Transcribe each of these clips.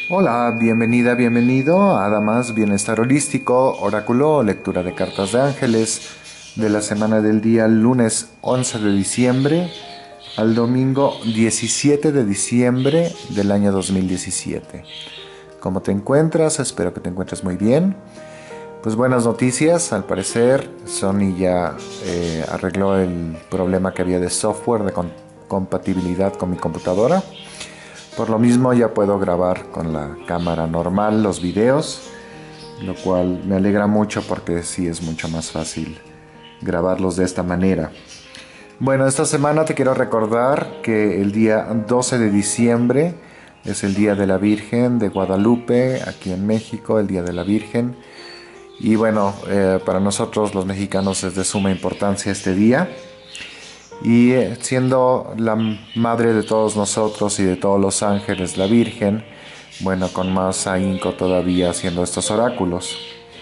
Hola, bienvenida, bienvenido a Damas Bienestar Holístico, Oráculo, lectura de cartas de ángeles de la semana del día lunes 11 de diciembre al domingo 17 de diciembre del año 2017. ¿Cómo te encuentras? Espero que te encuentres muy bien. Pues buenas noticias, al parecer Sony ya arregló el problema que había de software de compatibilidad con mi computadora. Por lo mismo ya puedo grabar con la cámara normal los videos, lo cual me alegra mucho porque sí es mucho más fácil grabarlos de esta manera. Bueno, esta semana te quiero recordar que el día 12 de diciembre es el Día de la Virgen de Guadalupe, aquí en México, el Día de la Virgen. Y bueno, para nosotros los mexicanos es de suma importancia este día. Y siendo la madre de todos nosotros y de todos los ángeles, la Virgen, bueno, con más ahínco todavía haciendo estos oráculos.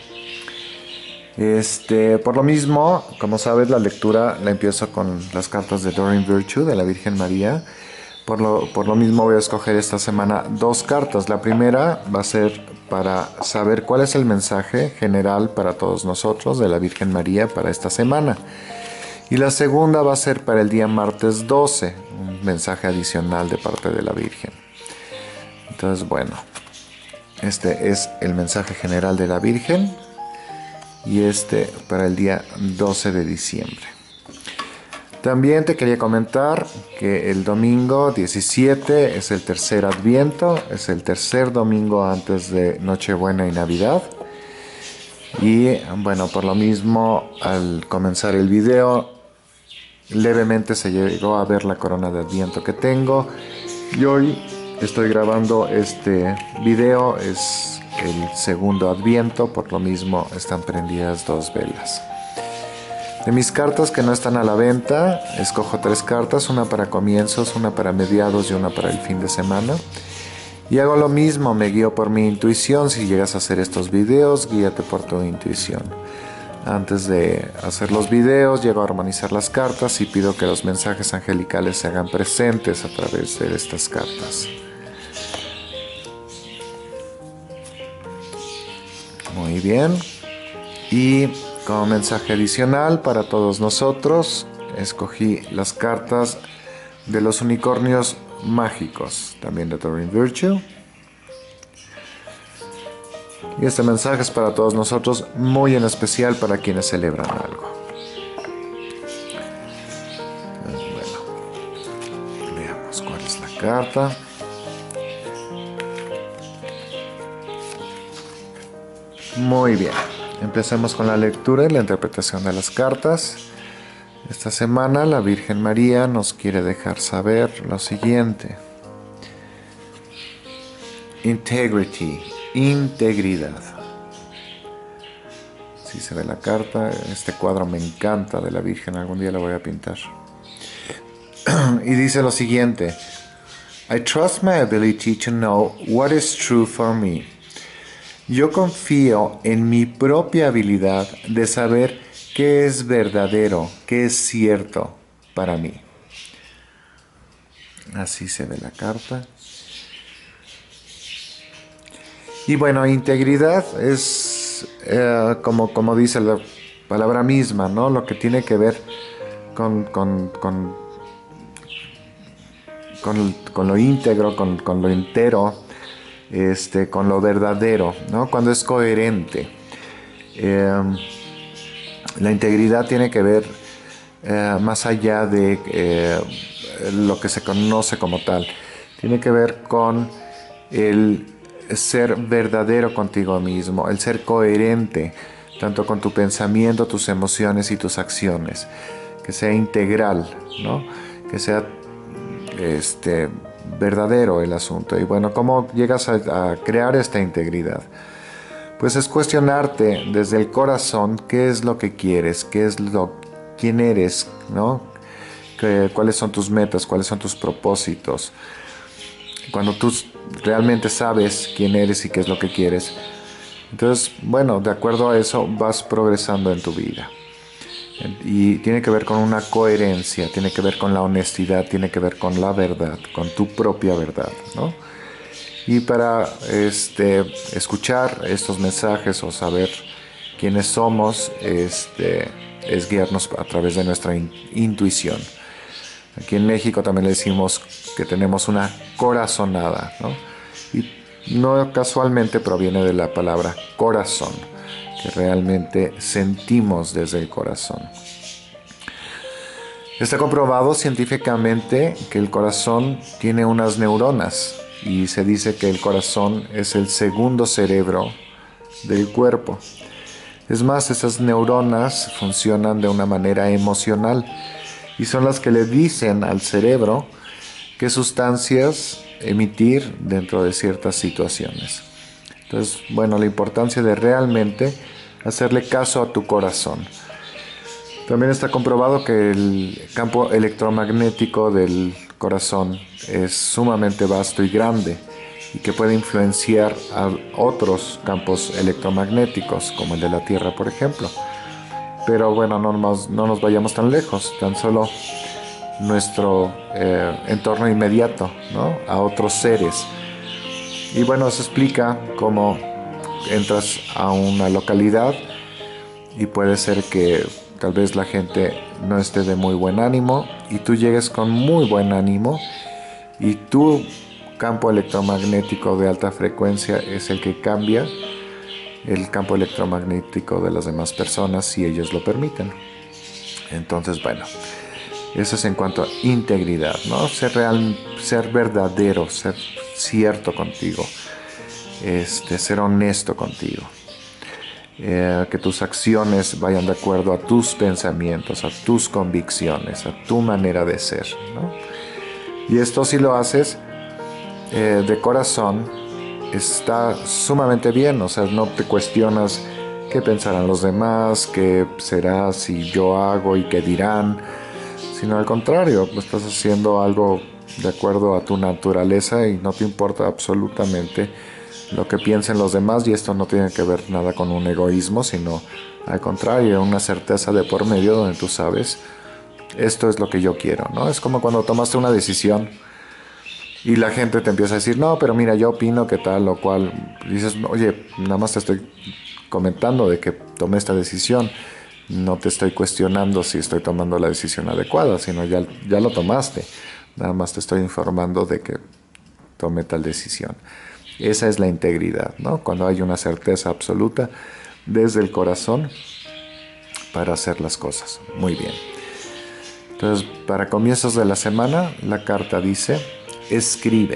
Por lo mismo, como sabes, la lectura la empiezo con las cartas de Doreen Virtue, de la Virgen María. Por lo mismo voy a escoger esta semana dos cartas. La primera va a ser para saber cuál es el mensaje general para todos nosotros de la Virgen María para esta semana. Y la segunda va a ser para el día martes 12, un mensaje adicional de parte de la Virgen. Entonces, bueno, este es el mensaje general de la Virgen y este para el día 12 de diciembre. También te quería comentar que el domingo 17 es el tercer Adviento, es el tercer domingo antes de Nochebuena y Navidad. Y bueno, por lo mismo, al comenzar el video, levemente se llegó a ver la corona de Adviento que tengo. Y hoy estoy grabando este video, es el segundo Adviento, por lo mismo están prendidas dos velas. De mis cartas que no están a la venta, escojo tres cartas, una para comienzos, una para mediados y una para el fin de semana. Y hago lo mismo, me guío por mi intuición. Si llegas a hacer estos videos, guíate por tu intuición. Antes de hacer los videos, llego a armonizar las cartas y pido que los mensajes angelicales se hagan presentes a través de estas cartas. Muy bien. Y como mensaje adicional para todos nosotros, escogí las cartas de los unicornios mágicos, también de Doreen Virtue. Y este mensaje es para todos nosotros, muy en especial para quienes celebran algo. Bueno, veamos cuál es la carta. Muy bien, empecemos con la lectura y la interpretación de las cartas. Esta semana la Virgen María nos quiere dejar saber lo siguiente. Integrity, integridad. Si se ve la carta, este cuadro me encanta de la Virgen, algún día la voy a pintar. Y dice lo siguiente. I trust my ability to know what is true for me. Yo confío en mi propia habilidad de saber qué es verdadero, qué es cierto para mí. Así se ve la carta. Y bueno, integridad es como dice la palabra misma, ¿no? Lo que tiene que ver con lo íntegro, con lo entero, con lo verdadero, ¿no? Cuando es coherente. La integridad tiene que ver más allá de lo que se conoce como tal. Tiene que ver con el ser verdadero contigo mismo, el ser coherente, tanto con tu pensamiento, tus emociones y tus acciones. Que sea integral, ¿no? Que sea verdadero el asunto. Y bueno, ¿cómo llegas a crear esta integridad? Pues es cuestionarte desde el corazón qué es lo que quieres, quién eres, ¿no? Cuáles son tus metas, cuáles son tus propósitos. Cuando tú realmente sabes quién eres y qué es lo que quieres, entonces, bueno, de acuerdo a eso vas progresando en tu vida. Y tiene que ver con una coherencia, tiene que ver con la honestidad, tiene que ver con la verdad, con tu propia verdad, ¿no? Y para escuchar estos mensajes o saber quiénes somos, es guiarnos a través de nuestra intuición. Aquí en México también le decimos que tenemos una corazonada, ¿no? Y no casualmente proviene de la palabra corazón, que realmente sentimos desde el corazón. Está comprobado científicamente que el corazón tiene unas neuronas y se dice que el corazón es el segundo cerebro del cuerpo. Es más, esas neuronas funcionan de una manera emocional y son las que le dicen al cerebro qué sustancias emitir dentro de ciertas situaciones. Entonces, bueno, la importancia de realmente hacerle caso a tu corazón. También está comprobado que el campo electromagnético del corazón es sumamente vasto y grande y que puede influenciar a otros campos electromagnéticos, como el de la Tierra, por ejemplo. Pero bueno, no nos vayamos tan lejos, tan solo nuestro entorno inmediato, ¿no? A otros seres. Y bueno, se explica cómo entras a una localidad y puede ser que tal vez la gente no esté de muy buen ánimo y tú llegues con muy buen ánimo y tu campo electromagnético de alta frecuencia es el que cambia el campo electromagnético de las demás personas si ellos lo permiten. Entonces, bueno, eso es en cuanto a integridad, ¿no? Ser real, ser verdadero, ser cierto contigo, ser honesto contigo. Que tus acciones vayan de acuerdo a tus pensamientos, a tus convicciones, a tu manera de ser, ¿no? Y esto, si lo haces de corazón, está sumamente bien. O sea, no te cuestionas qué pensarán los demás, qué será si yo hago y qué dirán, sino al contrario, estás haciendo algo de acuerdo a tu naturaleza y no te importa absolutamente lo que piensen los demás, y esto no tiene que ver nada con un egoísmo, sino al contrario, una certeza de por medio donde tú sabes, esto es lo que yo quiero, ¿no? Es como cuando tomaste una decisión y la gente te empieza a decir, no, pero mira, yo opino que tal o cual. Dices, oye, nada más te estoy comentando de que tomé esta decisión, no te estoy cuestionando si estoy tomando la decisión adecuada, sino ya lo tomaste, nada más te estoy informando de que tomé tal decisión. Esa es la integridad, ¿no? Cuando hay una certeza absoluta desde el corazón para hacer las cosas. Muy bien. Entonces, para comienzos de la semana, la carta dice, escribe.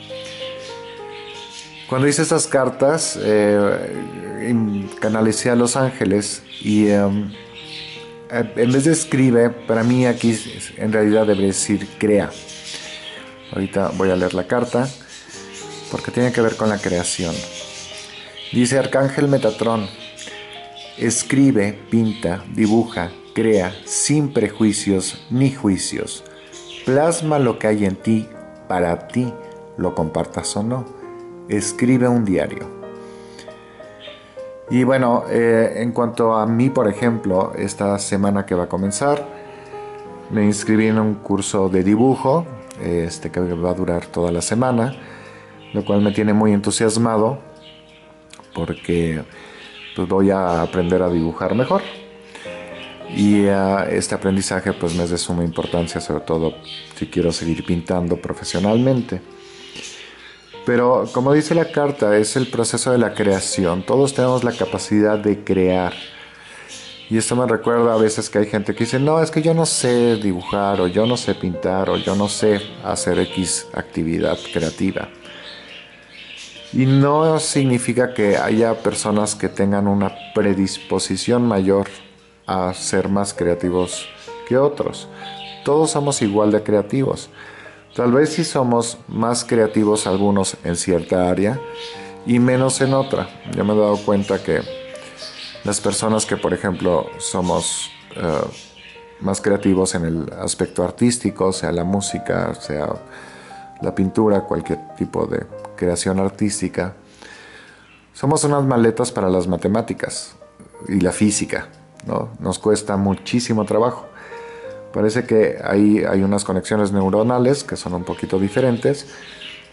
Cuando hice estas cartas, canalicé a los ángeles y en vez de escribe, para mí aquí en realidad debería decir crea. Ahorita voy a leer la carta porque tiene que ver con la creación. Dice Arcángel Metatrón, escribe, pinta, dibuja, crea, sin prejuicios ni juicios. Plasma lo que hay en ti, para ti, lo compartas o no. Escribe un diario. Y bueno, en cuanto a mí, por ejemplo, esta semana que va a comenzar, me inscribí en un curso de dibujo, que va a durar toda la semana, lo cual me tiene muy entusiasmado porque pues voy a aprender a dibujar mejor. Y este aprendizaje pues me es de suma importancia, sobre todo si quiero seguir pintando profesionalmente. Pero como dice la carta, es el proceso de la creación. Todos tenemos la capacidad de crear. Y esto me recuerda a veces que hay gente que dice, no, es que yo no sé dibujar, o yo no sé pintar, o yo no sé hacer X actividad creativa. Y no significa que haya personas que tengan una predisposición mayor a ser más creativos que otros. Todos somos igual de creativos. Tal vez sí somos más creativos algunos en cierta área y menos en otra. Yo me he dado cuenta que las personas que, por ejemplo, somos más creativos en el aspecto artístico, sea la música, sea la pintura, cualquier tipo de creación artística, somos unas maletas para las matemáticas y la física, ¿no? Nos cuesta muchísimo trabajo. Parece que hay unas conexiones neuronales que son un poquito diferentes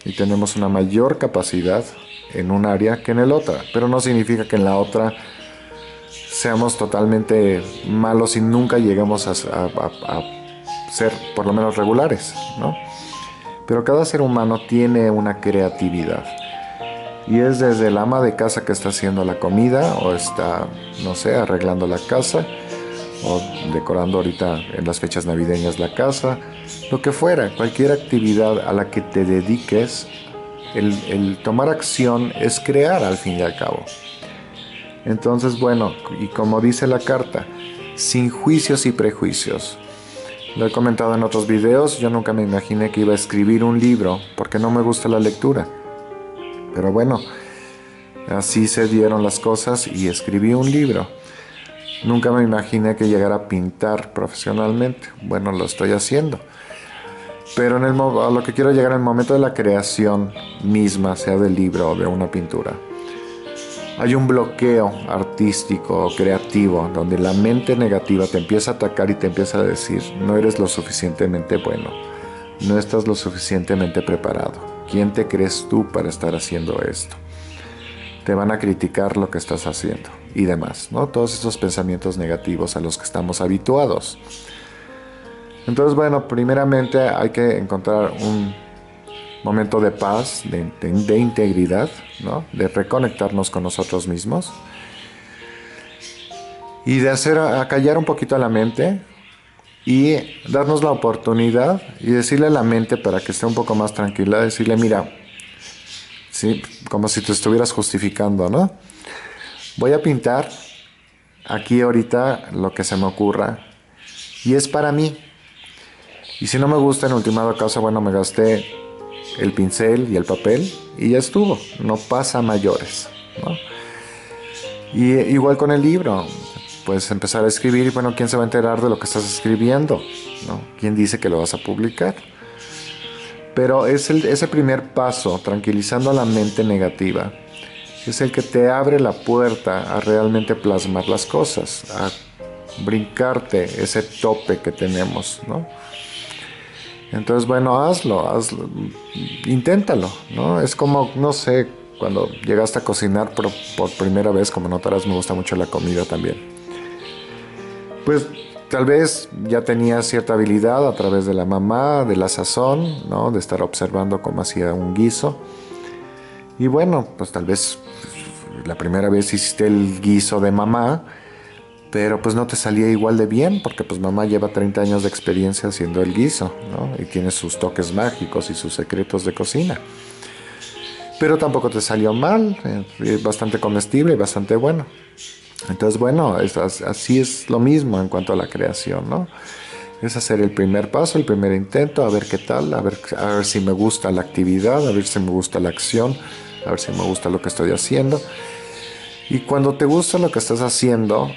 y tenemos una mayor capacidad en un área que en el otra, pero no significa que en la otra seamos totalmente malos y nunca lleguemos a ser por lo menos regulares, ¿no? Pero cada ser humano tiene una creatividad. Y es desde el ama de casa que está haciendo la comida o está, no sé, arreglando la casa o decorando ahorita en las fechas navideñas la casa, lo que fuera, cualquier actividad a la que te dediques, el tomar acción es crear al fin y al cabo. Entonces, bueno, y como dice la carta, sin juicios y prejuicios. Lo he comentado en otros videos, yo nunca me imaginé que iba a escribir un libro porque no me gusta la lectura. Pero bueno, así se dieron las cosas y escribí un libro. Nunca me imaginé que llegara a pintar profesionalmente. Bueno, lo estoy haciendo. Pero a lo que quiero llegar en el momento de la creación misma, sea del libro o de una pintura, hay un bloqueo artístico o creativo donde la mente negativa te empieza a atacar y te empieza a decir: no eres lo suficientemente bueno, no estás lo suficientemente preparado. ¿Quién te crees tú para estar haciendo esto? Te van a criticar lo que estás haciendo y demás, ¿no? Todos estos pensamientos negativos a los que estamos habituados. Entonces, bueno, primeramente hay que encontrar un momento de paz, de integridad, ¿no? De reconectarnos con nosotros mismos y de hacer acallar un poquito a la mente y darnos la oportunidad y decirle a la mente, para que esté un poco más tranquila, decirle: mira, sí, como si te estuvieras justificando, ¿no? Voy a pintar aquí ahorita lo que se me ocurra y es para mí. Y si no me gusta, en ultimado caso, bueno, me gasté el pincel y el papel y ya estuvo, no pasa a mayores, ¿no? Y igual con el libro, puedes empezar a escribir y bueno, ¿quién se va a enterar de lo que estás escribiendo? ¿No? ¿Quién dice que lo vas a publicar? Pero es ese primer paso, tranquilizando a la mente negativa, es el que te abre la puerta a realmente plasmar las cosas, a brincarte ese tope que tenemos, ¿no? Entonces, bueno, hazlo, inténtalo, ¿no? Es como, no sé, cuando llegaste a cocinar por primera vez, como notarás, me gusta mucho la comida también. Pues tal vez ya tenías cierta habilidad a través de la mamá, de la sazón, ¿no? De estar observando cómo hacía un guiso. Y bueno, pues tal vez la primera vez hiciste el guiso de mamá, pero pues no te salía igual de bien, porque pues mamá lleva 30 años de experiencia haciendo el guiso, ¿no? Y tiene sus toques mágicos y sus secretos de cocina. Pero tampoco te salió mal, es bastante comestible y bastante bueno. Entonces, bueno, así es lo mismo en cuanto a la creación, ¿no? Es hacer el primer paso, el primer intento, a ver qué tal, a ver si me gusta la actividad, a ver si me gusta la acción, a ver si me gusta lo que estoy haciendo. Y cuando te gusta lo que estás haciendo,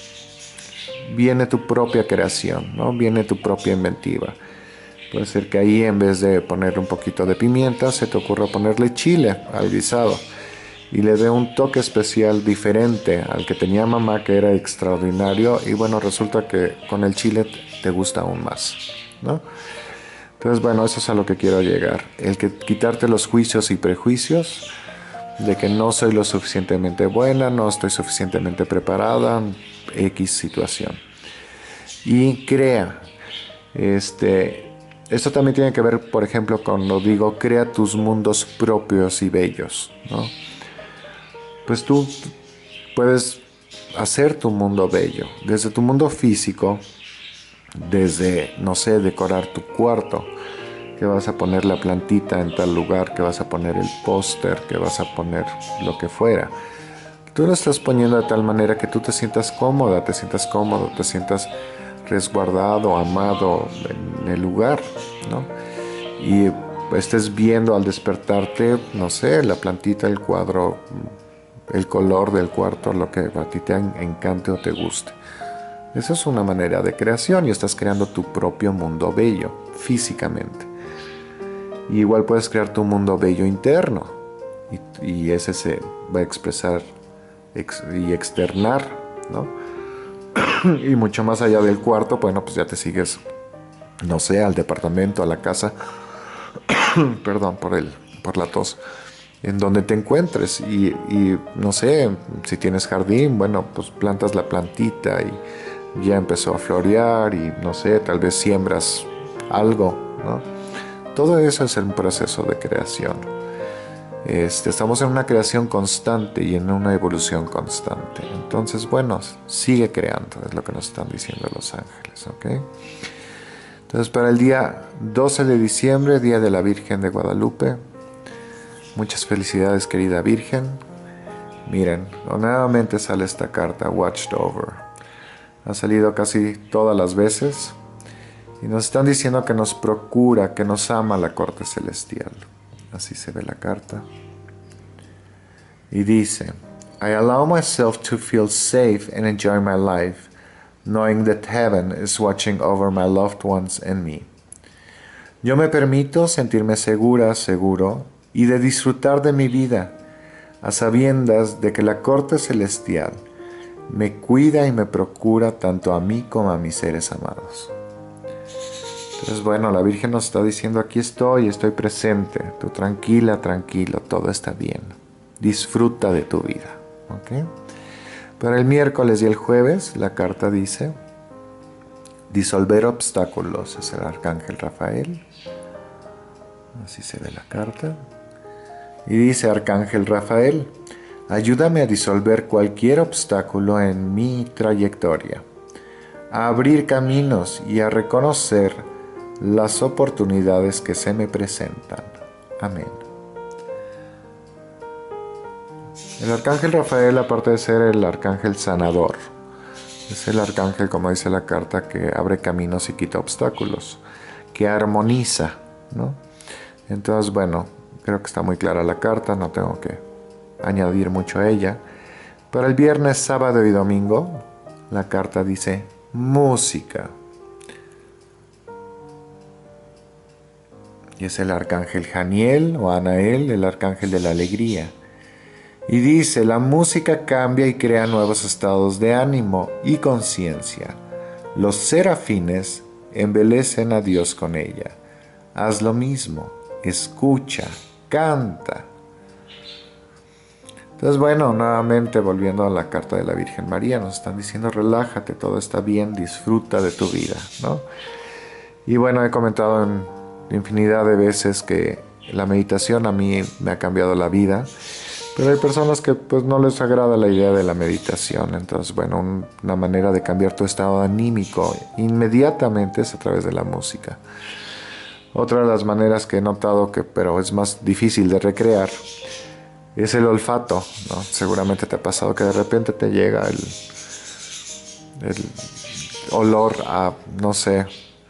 viene tu propia creación, ¿no? Viene tu propia inventiva. Puede ser que ahí, en vez de ponerle un poquito de pimienta, se te ocurra ponerle chile al guisado y le dé un toque especial diferente al que tenía mamá, que era extraordinario, y bueno, resulta que con el chile te gusta aún más, ¿no? Entonces, bueno, eso es a lo que quiero llegar. El que quitarte los juicios y prejuicios de que no soy lo suficientemente buena, no estoy suficientemente preparada, X situación. Y crea. Esto también tiene que ver, por ejemplo, cuando digo crea tus mundos propios y bellos, ¿no? Pues tú puedes hacer tu mundo bello, desde tu mundo físico, desde, no sé, decorar tu cuarto, que vas a poner la plantita en tal lugar, que vas a poner el póster, que vas a poner lo que fuera. Tú lo estás poniendo de tal manera que tú te sientas cómoda, te sientas cómodo, te sientas resguardado, amado en el lugar, ¿no? Y estés viendo al despertarte, no sé, la plantita, el cuadro, el color del cuarto, lo que a ti te encante o te guste. Esa es una manera de creación y estás creando tu propio mundo bello, físicamente. Y igual puedes crear tu mundo bello interno y ese se va a expresar y externar, ¿no? Y mucho más allá del cuarto, bueno, pues ya te sigues, no sé, al departamento, a la casa. Perdón por la tos, en donde te encuentres. Y no sé, si tienes jardín, bueno, pues plantas la plantita y ya empezó a florear y no sé, tal vez siembras algo, ¿no? Todo eso es un proceso de creación. Estamos en una creación constante y en una evolución constante. Entonces, bueno, sigue creando, es lo que nos están diciendo los ángeles, ¿ok? Entonces, para el día 12 de diciembre, Día de la Virgen de Guadalupe, muchas felicidades, querida Virgen. Miren, nuevamente sale esta carta, Watched Over. Ha salido casi todas las veces y nos están diciendo que nos procura, que nos ama la corte celestial. Así se ve la carta. Y dice, I allow myself to feel safe and enjoy my life, knowing that heaven is watching over my loved ones and me. Yo me permito sentirme segura, seguro, y de disfrutar de mi vida, a sabiendas de que la corte celestial me cuida y me procura tanto a mí como a mis seres amados. Entonces, bueno, la Virgen nos está diciendo, aquí estoy presente, tú tranquila, tranquilo, todo está bien. Disfruta de tu vida, ¿ok? Para el miércoles y el jueves, la carta dice, disolver obstáculos, es el arcángel Rafael. Así se ve la carta. Y dice, arcángel Rafael, ayúdame a disolver cualquier obstáculo en mi trayectoria, a abrir caminos y a reconocer las oportunidades que se me presentan. Amén. El arcángel Rafael, aparte de ser el arcángel sanador, es el arcángel, como dice la carta, que abre caminos y quita obstáculos, que armoniza, ¿no? Entonces, bueno, creo que está muy clara la carta, no tengo que añadir mucho a ella. Para el viernes, sábado y domingo, la carta dice música. Y es el arcángel Janiel o Anael, el arcángel de la alegría. Y dice, la música cambia y crea nuevos estados de ánimo y conciencia. Los serafines embelecen a Dios con ella. Haz lo mismo, escucha, canta. Entonces, bueno, nuevamente volviendo a la carta de la Virgen María, nos están diciendo, relájate, todo está bien, disfruta de tu vida, ¿no? Y bueno, he comentado en infinidad de veces que la meditación a mí me ha cambiado la vida, pero hay personas que pues no les agrada la idea de la meditación. Entonces, bueno, una manera de cambiar tu estado anímico inmediatamente es a través de la música. Otra de las maneras que he notado pero es más difícil de recrear es el olfato, ¿no? Seguramente te ha pasado que de repente te llega el olor a, no sé,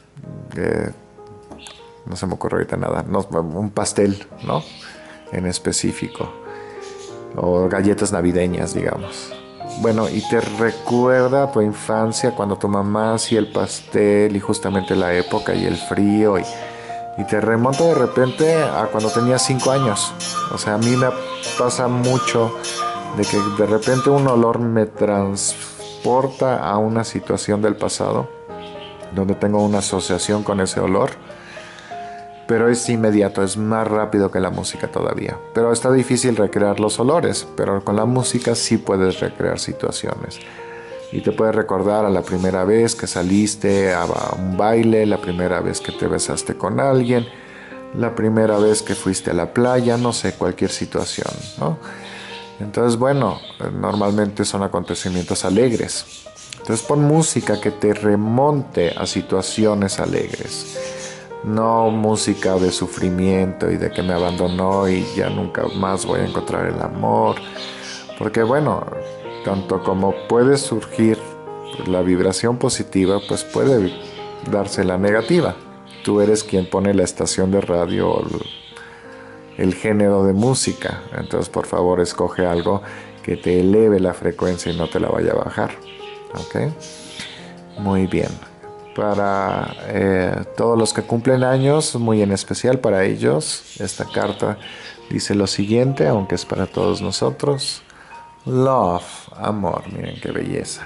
no se me ocurre ahorita nada, no, un pastel, ¿no? En específico, o galletas navideñas, digamos. Bueno, y te recuerda a tu infancia cuando tu mamá hacía el pastel y justamente la época y el frío y te remonta de repente a cuando tenía 5 años. O sea, a mí me pasa mucho de que de repente un olor me transporta a una situación del pasado donde tengo una asociación con ese olor, pero es inmediato, es más rápido que la música todavía. Pero está difícil recrear los olores, pero con la música sí puedes recrear situaciones. Y te puedes recordar a la primera vez que saliste a un baile, la primera vez que te besaste con alguien, la primera vez que fuiste a la playa, no sé, cualquier situación, ¿no? Entonces, bueno, normalmente son acontecimientos alegres. Entonces pon música que te remonte a situaciones alegres. No música de sufrimiento y de que me abandonó y ya nunca más voy a encontrar el amor. Porque bueno, tanto como puede surgir la vibración positiva, pues puede darse la negativa. Tú eres quien pone la estación de radio o el género de música. Entonces, por favor, escoge algo que te eleve la frecuencia y no te la vaya a bajar. ¿Ok? Muy bien. Para todos los que cumplen años, muy en especial para ellos, esta carta dice lo siguiente, aunque es para todos nosotros. Love, amor, miren qué belleza.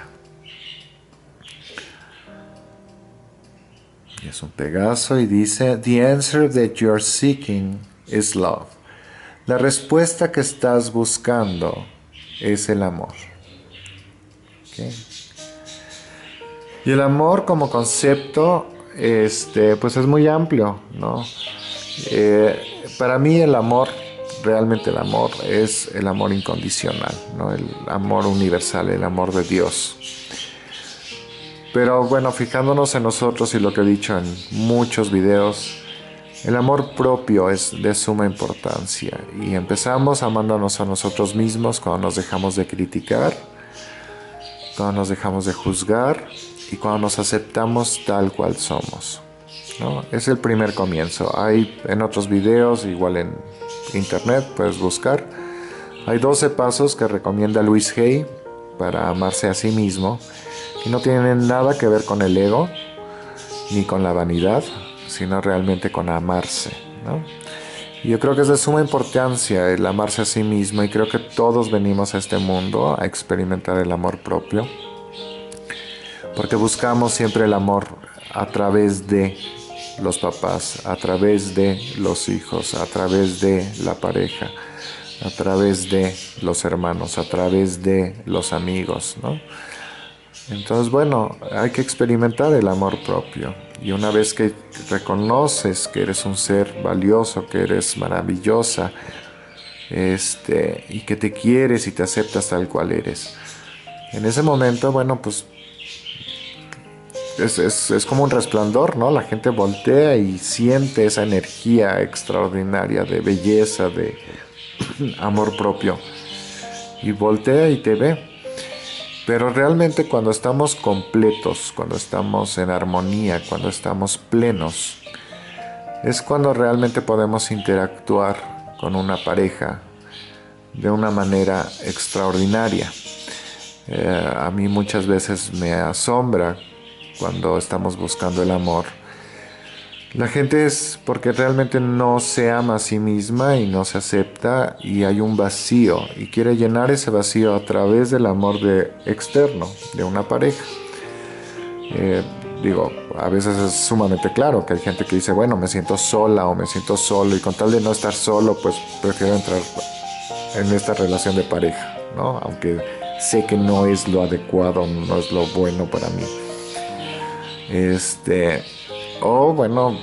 Y es un Pegaso y dice, The answer that you're seeking is love. La respuesta que estás buscando es el amor. ¿Okay? Y el amor como concepto, pues es muy amplio, ¿no? Para mí el amor, realmente el amor, es el amor incondicional, ¿no? El amor universal, el amor de Dios. Pero bueno, fijándonos en nosotros y lo que he dicho en muchos videos, el amor propio es de suma importancia y empezamos amándonos a nosotros mismos cuando nos dejamos de criticar, cuando nos dejamos de juzgar y cuando nos aceptamos tal cual somos, ¿no? Es el primer comienzo. Hay en otros videos, igual en internet, puedes buscar. Hay 12 pasos que recomienda Louise Hay para amarse a sí mismo y no tienen nada que ver con el ego ni con la vanidad, sino realmente con amarse, ¿no? Y yo creo que es de suma importancia el amarse a sí mismo y creo que todos venimos a este mundo a experimentar el amor propio, porque buscamos siempre el amor a través de los papás, a través de los hijos, a través de la pareja, a través de los hermanos, a través de los amigos, ¿no? Entonces, bueno, hay que experimentar el amor propio. Y una vez que reconoces que eres un ser valioso, que eres maravillosa, y que te quieres y te aceptas tal cual eres, en ese momento, bueno, pues es como un resplandor, ¿no? La gente voltea y siente esa energía extraordinaria de belleza, de amor propio. Y voltea y te ve. Pero realmente cuando estamos completos, cuando estamos en armonía, cuando estamos plenos, es cuando realmente podemos interactuar con una pareja de una manera extraordinaria. A mí muchas veces me asombra cuando estamos buscando el amor. La gente es porque realmente no se ama a sí misma y no se acepta y hay un vacío y quiere llenar ese vacío a través del amor externo de una pareja. A veces es sumamente claro que hay gente que dice, bueno, me siento sola o me siento solo y con tal de no estar solo, pues prefiero entrar en esta relación de pareja, ¿no? Aunque sé que no es lo adecuado, no es lo bueno para mí. O bueno,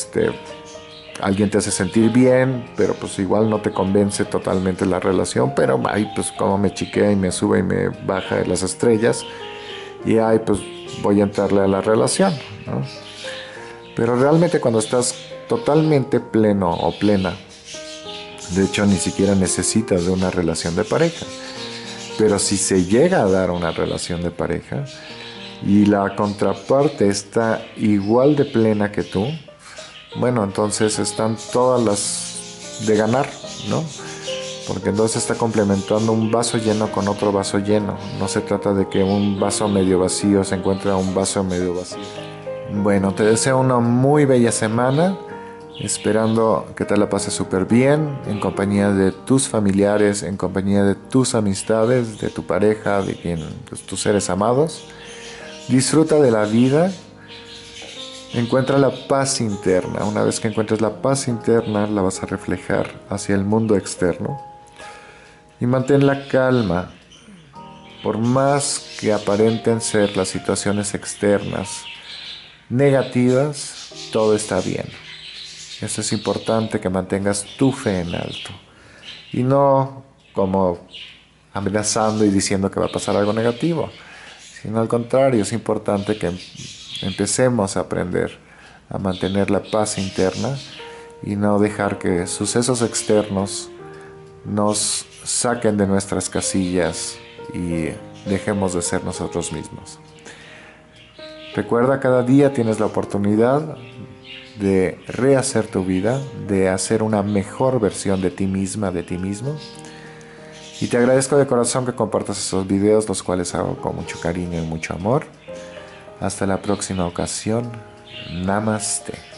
alguien te hace sentir bien, pero pues igual no te convence totalmente la relación, pero ay, pues como me chiquea y me sube y me baja de las estrellas, y ay, pues voy a entrarle a la relación, ¿no? Pero realmente cuando estás totalmente pleno o plena, de hecho ni siquiera necesitas de una relación de pareja, pero si se llega a dar una relación de pareja, y la contraparte está igual de plena que tú, bueno, entonces están todas las de ganar, ¿no? Porque entonces está complementando un vaso lleno con otro vaso lleno. No se trata de que un vaso medio vacío se encuentre a un vaso medio vacío. Bueno, te deseo una muy bella semana, esperando que te la pases súper bien, en compañía de tus familiares, en compañía de tus amistades, de tu pareja, de tus seres amados. Disfruta de la vida, encuentra la paz interna. Una vez que encuentres la paz interna, la vas a reflejar hacia el mundo externo. Y mantén la calma, por más que aparenten ser las situaciones externas negativas, todo está bien. Eso es importante, que mantengas tu fe en alto. Y no como amenazando y diciendo que va a pasar algo negativo, sino al contrario, es importante que empecemos a aprender a mantener la paz interna y no dejar que sucesos externos nos saquen de nuestras casillas y dejemos de ser nosotros mismos. Recuerda, cada día tienes la oportunidad de rehacer tu vida, de hacer una mejor versión de ti misma, de ti mismo. Y te agradezco de corazón que compartas esos videos, los cuales hago con mucho cariño y mucho amor. Hasta la próxima ocasión. Namaste.